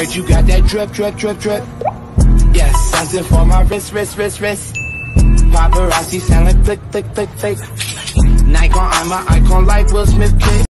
heard you got that drip, drip, drip, drip. Yes, something for my wrist, wrist, wrist, wrist. Paparazzi sound like click, click, click, click. Nikon, I'm an icon like Will Smith kid.